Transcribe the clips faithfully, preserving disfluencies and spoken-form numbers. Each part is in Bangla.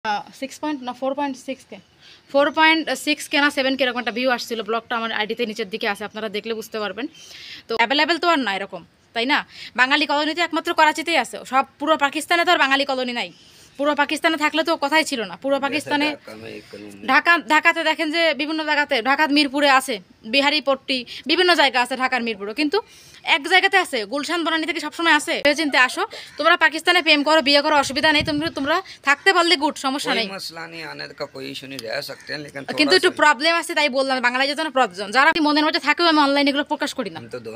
সিক্স পয়েন্ট না ফোর পয়েন্ট সিক্স কে ফোর পয়েন্ট সিক্স কে না সেভেন কে এরকম একটা ভিউ আসছিল। ব্লগটা আমার আইডিতে নিচের দিকে আছে, আপনারা দেখলে বুঝতে পারবেন। তো অ্যাভেলেবেল তো আর না এরকম, তাই না? বাঙালি কলোনিতে একমাত্র করাচিতেই আছে, সব পুরো পাকিস্তানে তো আর বাঙালি কলোনি নাই। পুরো পাকিস্তানে থাকলে তো কথাই ছিল না। পুরো পাকিস্তানে ঢাকা ঢাকাতে দেখেন যে বিভিন্ন জায়গাতে, ঢাকার মিরপুরে আছে, বিহারি পট্টি, বিভিন্ন জায়গা আছে ঢাকার মিরপুরে, কিন্তু এক জায়গাতে আছে গুলশান বনানী থেকে সবসময় আছে। চিন্তে আসো, তোমরা পাকিস্তানে প্রেম করো, বিয়ে করো, অসুবিধা নেই, তোমরা তোমরা থাকতে পারলে গুড, সমস্যা নেই। কিন্তু একটু প্রবলেম আছে, তাই বললাম বাংলাদেশের জন্য প্রবলেম। যারা মনের মধ্যে থাকেও আমি অনলাইনে এগুলো প্রকাশ করি না।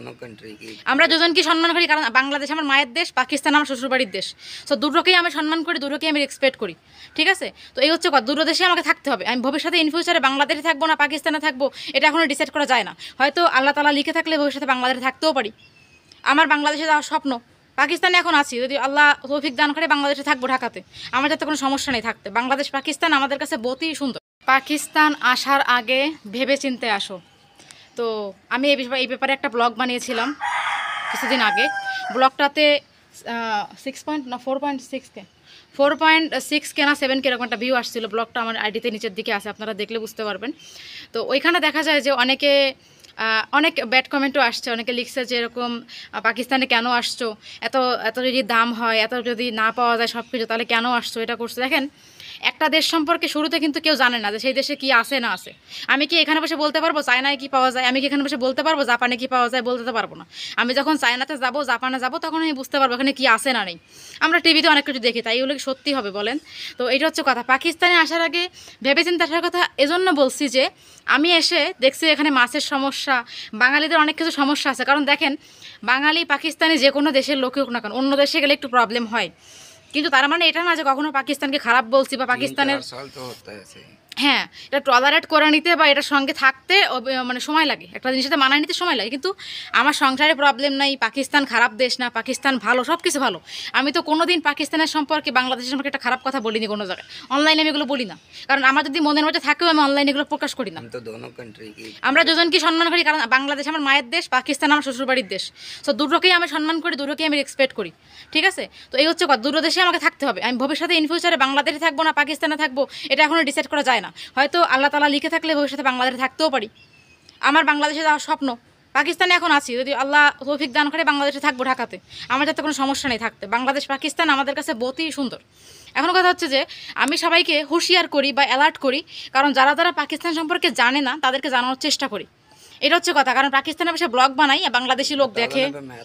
আমরা দুজনকে সম্মান করি, কারণ বাংলাদেশ আমার মায়ের দেশ, পাকিস্তান আমার শ্বশুরবাড়ির দেশ। তো দুটোকেই আমি সম্মান করি, দুটোকেই আমি রেসপেক্ট করি, ঠিক আছে? তো এই হচ্ছে কথা, দুটো দেশে আমাকে থাকতে হবে। আমি ভবিষ্যতে ইন ফিউচারে বাংলাদেশে থাকবো না পাকিস্তানে থাকবো, এটা এখনো ডিসাইড করা যায় না। হয়তো আল্লাহ তাআলা লিখে থাকলে ভবিষ্যতে বাংলাদেশে থাকতেও পারি। আমার বাংলাদেশে যাওয়ার স্বপ্ন, পাকিস্তানে এখন আছি, যদি আল্লাহ তৌফিক দান করে বাংলাদেশে থাকবো, ঢাকাতে। আমার যাতে কোনো সমস্যা নেই থাকতে। বাংলাদেশ পাকিস্তান আমাদের কাছে বহুতই সুন্দর। পাকিস্তান আসার আগে ভেবে চিনতে আসো। তো আমি এই এই ব্যাপারে একটা ব্লগ বানিয়েছিলাম কিছুদিন আগে। ব্লগটাতে সিক্স পয়েন্ট না ফোর পয়েন্ট সিক্স কে ফোর পয়েন্ট সিক্স কে না সেভেন কে এরকম একটা ভিউ আসছিল। ব্লগটা আমার আইডিতে নিচের দিকে আছে, আপনারা দেখলে বুঝতে পারবেন। তো ওইখানে দেখা যায় যে অনেকে অনেক ব্যাড কমেন্টও আসছে। অনেকে লিখছে যে এরকম পাকিস্তানে কেন আসছো, এত এত যদি দাম হয়, এত যদি না পাওয়া যায় সব কিছু, তাহলে কেন আসছো, এটা করছো। দেখেন, একটা দেশ সম্পর্কে শুরুতে কিন্তু কেউ জানে না যে সেই দেশে কি আছে না আছে। আমি কি এখানে বসে বলতে পারবো চায়নায় কি পাওয়া যায়? আমি কি এখানে বসে বলতে পারবো জাপানে কি পাওয়া যায়? বলতে তো পারবো না। আমি যখন চায়নাতে যাবো, জাপানে যাবো, তখন আমি বুঝতে পারবো এখানে কি আছে না নেই। আমরা টিভিতে অনেক কিছু দেখি, তাই এগুলো কি সত্যি হবে বলেন? তো এইটা হচ্ছে কথা। পাকিস্তানে আসার আগে ভেবেচিন্তে আসার কথা এজন্য বলছি যে আমি এসে দেখছি এখানে মাছের সমস্যা, বাঙালিদের অনেক কিছু সমস্যা আছে। কারণ দেখেন, বাঙালি পাকিস্তানি যে কোনো দেশের লোকই হোক না কেন, অন্য দেশে গেলে একটু প্রবলেম হয়, কিন্তু তার মানে এটা না যে কখনো পাকিস্তানকে খারাপ বলছি বা পাকিস্তানের। হ্যাঁ, এটা টলারেট করে নিতে বা এটার সঙ্গে থাকতে মানে সময় লাগে, একটা জিনিসের সাথে মানায় নিতে সময় লাগে। কিন্তু আমার সংসারে প্রবলেম নাই, পাকিস্তান খারাপ দেশ না, পাকিস্তান ভালো, সব কিছু ভালো। আমি তো কোনো দিন পাকিস্তানের সম্পর্কে, বাংলাদেশের সম্পর্কে একটা খারাপ কথা বলিনি কোনো জায়গায়। অনলাইনে আমি এগুলো বলি না, কারণ আমার যদি মনের মধ্যে থাকেও আমি অনলাইনে এগুলো প্রকাশ করি না। আমরা দুজনকে সম্মান করি, কারণ বাংলাদেশ আমার মায়ের দেশ, পাকিস্তান আমার শ্বশুরবাড়ির দেশ। তো দুটোকেই আমি সম্মান করি, দুটোকেই আমি রেসপেক্ট করি, ঠিক আছে? তো এই হচ্ছে কথা, দুটো দেশে আমাকে থাকতে হবে। আমি ভবিষ্যতে ইন ফিউচারে বাংলাদেশে থাকবো না পাকিস্তানে থাকবো, এটা এখনো ডিসাইড করা যায় না। হয়তো আল্লাহ তাআলা লিখে থাকলে ভবিষ্যতে বাংলাদেশে থাকতেও পারি। আমার বাংলাদেশে যাওয়ার স্বপ্ন, পাকিস্তানে এখন আছি, যদি আল্লাহ তৌফিক দান করে বাংলাদেশে থাকবো, ঢাকাতে। আমার যাতে কোনো সমস্যা নেই থাকতে। বাংলাদেশ পাকিস্তান আমাদের কাছে বহুতই সুন্দর। এখন কথা হচ্ছে যে আমি সবাইকে হুঁশিয়ার করি বা অ্যালার্ট করি, কারণ যারা যারা পাকিস্তান সম্পর্কে জানে না তাদেরকে জানানোর চেষ্টা করি। এটা হচ্ছে কথা। কারণ পাকিস্তানে বসে ব্লগ বানাই, বাংলাদেশি লোক দেখে।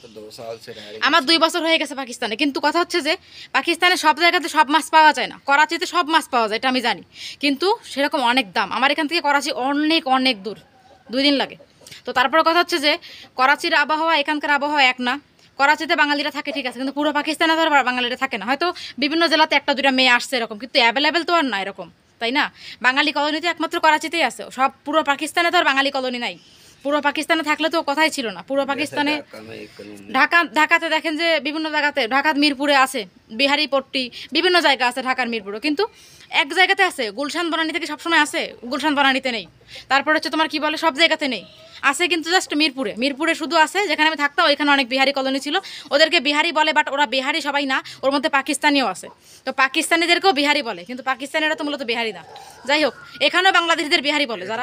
আমার দুই বছর হয়ে গেছে পাকিস্তানে, কিন্তু কথা হচ্ছে যে পাকিস্তানে সব জায়গাতে সব মাছ পাওয়া যায় না। করাচিতে সব মাছ পাওয়া যায়, এটা আমি জানি, কিন্তু সেরকম অনেক দাম। আমার এখান থেকে করাচি অনেক অনেক দূর, দুই দিন লাগে। তো তারপরে কথা হচ্ছে যে করাচির আবহাওয়া এখানকার আবহাওয়া এক না। করাচিতে বাঙালিরা থাকে ঠিক আছে, কিন্তু পুরো পাকিস্তানে তো বাঙালিরা থাকে না। হয়তো বিভিন্ন জেলাতে একটা দুটা মেয়ে আসছে এরকম, কিন্তু অ্যাভেলেবেল তো আর না এরকম, তাই না? বাঙালি কলোনিতে একমাত্র করাচিতেই আছে, সব পুরো পাকিস্তানে তো আর বাঙালি কলোনি নাই। পুরো পাকিস্তানে থাকলে তো কথাই ছিল না। পুরো পাকিস্তানে ঢাকা ঢাকাতে দেখেন যে বিভিন্ন জায়গাতে, ঢাকার মিরপুরে আছে, বিহারি পট্টি, বিভিন্ন জায়গা আছে ঢাকার মিরপুরে, কিন্তু এক জায়গাতে আছে গুলশান বনানী থেকে সবসময় আছে, গুলশান বনানীতে নেই। তারপর হচ্ছে তোমার কি বলে, সব জায়গাতে নেই, আছে কিন্তু জাস্ট মিরপুরে। মিরপুরে শুধু আছে, যেখানে আমি থাকতাম ওইখানে অনেক বিহারি কলোনি ছিল, ওদেরকে বিহারি বলে, বাট ওরা বিহারি সবাই না, ওর মধ্যে পাকিস্তানিও আছে। তো পাকিস্তানিদেরকেও বিহারি বলে, কিন্তু পাকিস্তানিরা তো মূলত বিহারি না। যাই হোক, এখানেও বাংলাদেশিদের বিহারি বলে, যারা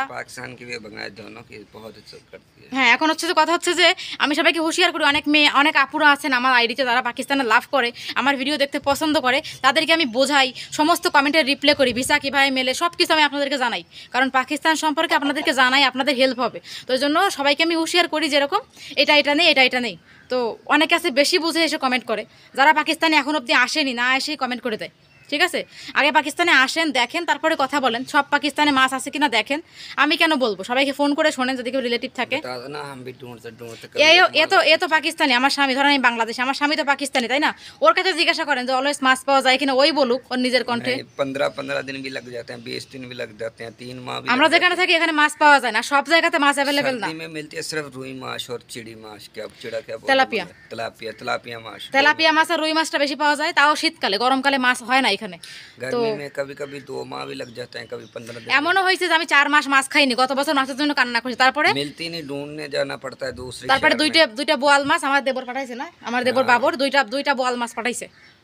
হ্যাঁ। এখন হচ্ছে যে কথা হচ্ছে যে আমি সবাইকে হুঁশিয়ার করি, অনেক মেয়ে অনেক আপুরা আছেন আমার আইডিতে যারা পাকিস্তানে লাভ করে, আমার ভিডিও দেখতে পছন্দ করে, তাদেরকে আমি বোঝাই, সমস্ত কমেন্টের রিপ্লাই করি, ভিসা কীভাবে মেলে সব কিছু আমি আপনাদেরকে জানাই, কারণ পাকিস্তান সম্পর্কে আপনাদেরকে জানাই, আপনাদের হেল্প হবে। তো এই জন্য সবাইকে আমি হুঁশিয়ার করি, যেরকম এটা এটা নেই, এটা এটা নেই। তো অনেকে আছে বেশি বুঝে এসে কমেন্ট করে, যারা পাকিস্তানে এখন অবধি আসেনি, না এসেই কমেন্ট করে দেয়, ঠিক আছে? আগে পাকিস্তানে আসেন, দেখেন, তারপরে কথা বলেন, সব পাকিস্তানে মাছ আছে কিনা দেখেন। আমি কেন বলবো, সবাইকে ফোন করে শোনেন যদি কেউ রিলেটিভ থাকে। এ তো এ তো পাকিস্তানি, আমার স্বামী, ধরেন আমি বাংলাদেশে, আমার স্বামী তো পাকিস্তানি, তাই না? ওর কাছে জিজ্ঞাসা করেন যে অলওয়েজ মাছ পাওয়া যায় কিনা, ওই বলুক ওর নিজের কণ্ঠে। पंद्रह पंद्रह दिन भी लग जाते हैं, बीस दिन भी लग जाते हैं, तीन माह भी। আমরা যেখানে থাকি এখানে মাছ পাওয়া যায় না, সব জায়গাতে মাছ অ্যাভেলেবেল না। सर्दी में मिलती है सिर्फ रुई माछ और चिड़ी माछ, क्या चिड़ा क्या बोलते हैं, তেলাপিয়া। तिलापिया तिलापिया माछ। তেলাপিয়া মাছ আর রুই মাছটা বেশি পাওয়া যায়, তাও শীতকালে, গরমকালে মাছ হয় না এখানে। गर्मी में कभी कभी दो माह भी लग जाते हैं, कभी पंद्रह दिन। এমনও হয়েছে যে আমি চার মাস মাছ খাইনি, গত বছর মাছের জন্য কান্না করছি। তারপরে मिलती नहीं, ढूंढने जाना पड़ता है दूसरी। তারপরে দুইটা দুইটা বোয়াল মাছ আমার দেবর পাঠাইছে, না আমার দেবর বাবর দুইটা দুইটা বোয়াল মাছ পাঠাইছে।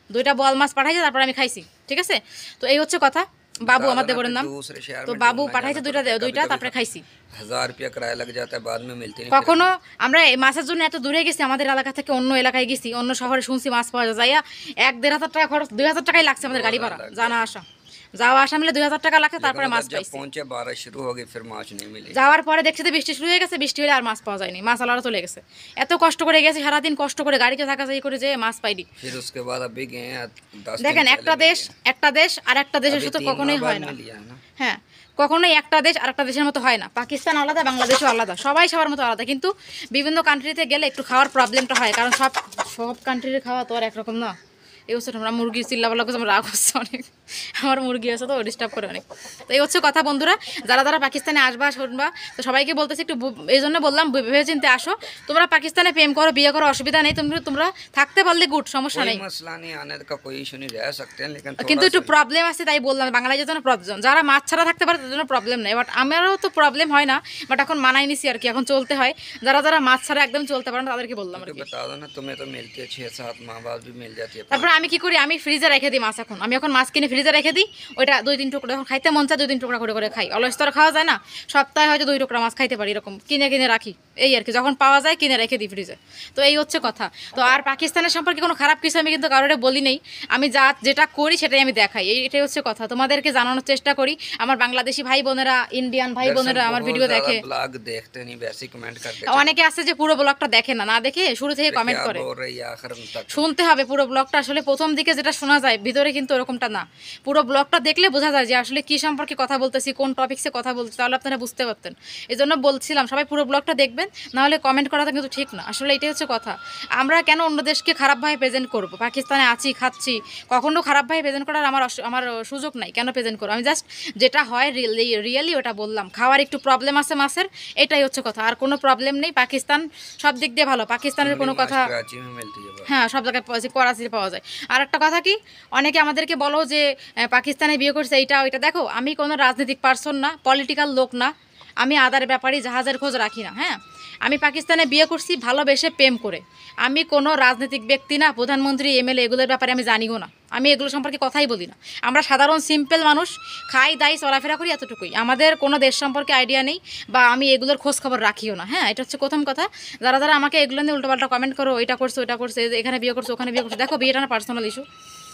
দুইটা বল মাছ পাঠাইছে, তারপর আমি খাইছি, ঠিক আছে। তো এই হচ্ছে কথা। বাবু আমার দেবরের নাম, তো বাবু পাঠাইছে দুইটা দুইটা তারপরে খাইছি। হাজার টাকা কিরায়া লাগ যাতা বাদ মে মিলতে নেই। কখনো আমরা এই মাছের জন্য এত দূরে গেছি, আমাদের এলাকা থেকে অন্য এলাকায় গেছি, অন্য শহরে শুনছি মাছ পাওয়া যায়, যাইয়া এক দেড় হাজার টাকা খরচ, দুই হাজার টাকাই লাগছে আমাদের গাড়ি ভাড়া জানা আসা, যাওয়া আসা মিলে দুই হাজার টাকা লাগছে, তারপরে মাছ পাইছি। পৌঁছে বারিশ শুরু হয়ে গেছে, ফির মাছ নেই মিলে। যাওয়ার পরে দেখছি তো বৃষ্টি শুরু হয়ে গেছে, বৃষ্টি হলে আর মাছ পাওয়া যায়নি, মাছ আলাদা চলে গেছে। এত কষ্ট করে গেছি, সারাদিন কষ্ট করে গাড়িতে থাকা যাই করে যে মাছ পাইনি। फिर उसके बाद अभी गए हैं दस दिन দেখেন, पहले একটা गए দেশ हैं। একটা দেশ আর একটা দেশের अभी সাথে तीन কখনোই माह হয় बाद না। में लिया है ना। হ্যাঁ, কখনোই একটা দেশ আর একটা দেশের মতো হয় না। পাকিস্তান আলাদা, বাংলাদেশও আলাদা, সবাই সবার মতো আলাদা, কিন্তু বিভিন্ন কান্ট্রিতে গেলে একটু খাওয়ার প্রবলেমটা হয়, কারণ সব সব কান্ট্রির খাওয়া তো আর একরকম না। এই হচ্ছে আমরা মুরগি চিল্লাপাল্লা করছে, আমার রাগ হচ্ছে অনেক, আমার মুরগি আছে তো ডিস্টার্ব করে অনেক। তো এই হচ্ছে কথা বন্ধুরা, যারা যারা পাকিস্তানে আসবা শুনবা, তো সবাইকে বলতেছি একটু এই জন্য বললাম, ভেবে চিন্তে আসো। তোমরা পাকিস্তানে প্রেম করো, বিয়ে করো, অসুবিধা নেই, তোমরা তোমরা থাকতে পারলে গুড, সমস্যা कोई নেই। मसला नहीं, आने का कोई इशू नहीं, रह सकते हैं, लेकिन কিন্তু थोड़ा একটু सा প্রবলেম আছে, তাই বললাম বাংলাদেশের জন্য প্রবলেম। যারা মাছ ছাড়া থাকতে পারে তাদের জন্য প্রবলেম নেই, বাট আমারও তো প্রবলেম হয় না, বাট এখন মানাই নিছি আর কি, এখন চলতে হয়। যারা যারা মাছ ছাড়া একদম চলতে পারে না তাদেরকে বললাম আর तो কি। बता दो ना, तुम्हें तो मिलती है छः सात माह बाद भी मिल जाती है। তারপরে আমি কি করি, আমি ফ্রিজে রেখে দিই মাছ। এখন আমি এখন মাছ কিনে ফ্রিজে রেখে দিই, ওইটা দুই তিন টুকরা যখন খাইতে মন চায় দুই তিন টুকরা করে করে খাই। অলস তো আর খাওয়া যায় না, সপ্তাহে হয়তো দুই টুকরা মাছ খাইতে পারি, এরকম কিনে কিনে রাখি, এই আর কি। যখন পাওয়া যায় কিনে রেখে দিই ফ্রিজে। তো এই হচ্ছে কথা। তো আর পাকিস্তানের সম্পর্কে কোনো খারাপ কিছু আমি কিন্তু কারোরে বলি নেই, আমি যা যেটা করি সেটাই আমি দেখাই, এই এটাই হচ্ছে কথা। তোমাদেরকে জানানোর চেষ্টা করি। আমার বাংলাদেশি ভাই বোনেরা, ইন্ডিয়ান ভাই বোনেরা আমার ভিডিও দেখে, ब्लॉग देखते नहीं, वैसे कमेंट करते অনেকে আছে যে পুরো ব্লগটা দেখে না, না দেখে শুরু থেকে কমেন্ট করে। बोल रही है आखिर तक। শুনতে হবে পুরো ব্লগটা, আসলে প্রথম দিকে যেটা শোনা যায় ভিতরে কিন্তু ওরকমটা না। পুরো ব্লগটা দেখলে বোঝা যায় যে আসলে কি সম্পর্কে কথা বলতেছি, কোন টপিকসে কথা বলছি, তাহলে আপনারা বুঝতে পারতেন। এই জন্য বলছিলাম সবাই পুরো ব্লগটা দেখবেন, নাহলে কমেন্ট করাটা কিন্তু ঠিক না। আসলে এটাই হচ্ছে কথা। আমরা কেন অন্য দেশকে খারাপভাবে প্রেজেন্ট করব? পাকিস্তানে আছি, খাচ্ছি, কখনো খারাপভাবে প্রেজেন্ট করার আমার অস- আমার সুযোগ নাই। কেন প্রেজেন্ট করবো? আমি জাস্ট যেটা হয় রিয়েলি রিয়েলি ওটা বললাম। খাওয়ার একটু প্রবলেম আছে মাছের, এটাই হচ্ছে কথা, আর কোনো প্রবলেম নেই। পাকিস্তান সব দিক দিয়ে ভালো, পাকিস্তানের কোনো কথা, कराची में मिलती है बस। হ্যাঁ সব জায়গায় পাওয়া যায়, করাচিতে পাওয়া যায়। আর একটা কথা কি, অনেকে আমাদেরকে বলো যে আহ, পাকিস্তানে বিয়ে করছে এইটা ওইটা। দেখো, আমি কোনো রাজনৈতিক পার্সন না, পলিটিক্যাল লোক না, আমি আদার ব্যাপারে জাহাজের খোঁজ রাখি না। হ্যাঁ, আমি পাকিস্তানে বিয়ে করছি ভালোবেসে প্রেম করে। আমি কোনো রাজনৈতিক ব্যক্তি না, প্রধানমন্ত্রী, এমএলএ এগুলোর ব্যাপারে আমি জানিও না, আমি এগুলো সম্পর্কে কথাই বলি না। আমরা সাধারণ সিম্পল মানুষ, খাই দাই চলাফেরা করি, এতটুকুই। আমাদের কোনো দেশ সম্পর্কে আইডিয়া নেই, বা আমি এগুলোর খোঁজ খবর রাখিও না। হ্যাঁ, এটা হচ্ছে প্রথম কথা। যারা যারা আমাকে এগুলো নিয়ে উল্টোপাল্টা কমেন্ট করো, এটা করছো ওইটা করছে, এখানে বিয়ে করছো ওখানে বিয়ে করছো, দেখো বিয়েটা না পার্সোনাল ইস্যু।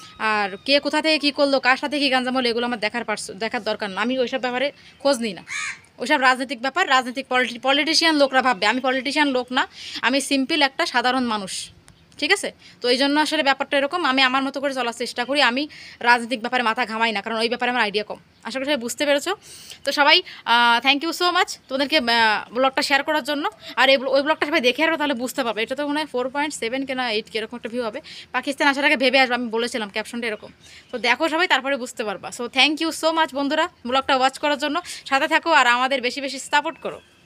আর কে কোথা থেকে কী করলো, কার সাথে কী গাঞ্জাম হলো, এগুলো আমার দেখার পার্স দেখার দরকার না। আমি ওইসব ব্যাপারে খোঁজ নিই না। ওইসব রাজনৈতিক ব্যাপার, রাজনৈতিক পলিটিশিয়ান লোকরা ভাববে আমি পলিটিশিয়ান লোক না, আমি সিম্পল একটা সাধারণ মানুষ, ঠিক আছে। তো এই জন্য আসলে ব্যাপারটা এরকম, আমি আমার মতো করে চলার চেষ্টা করি, আমি রাজনৈতিক ব্যাপারে মাথা ঘামাই না, কারণ ওই ব্যাপারে আমার আইডিয়া কম। আশা করি সবাই বুঝতে পেরেছো। তো সবাই থ্যাংক ইউ সো মাচ তোমাদেরকে ব্লগটা শেয়ার করার জন্য। আর এই ওই ব্লগটা সবাই দেখে আসবে, তাহলে বুঝতে পারবে। এটা তো মনে হয় ফোর পয়েন্ট সেভেন কেনা এইট কি এরকম একটা ভিউ হবে। পাকিস্তান আসার আগে ভেবে আসবে, আমি বলেছিলাম ক্যাপশনটা এরকম। তো দেখো সবাই, তারপরে বুঝতে পারবা। So thank you so much বন্ধুরা ব্লগটা ওয়াচ করার জন্য, সাথে থাকো আর আমাদের বেশি বেশি সাপোর্ট করো।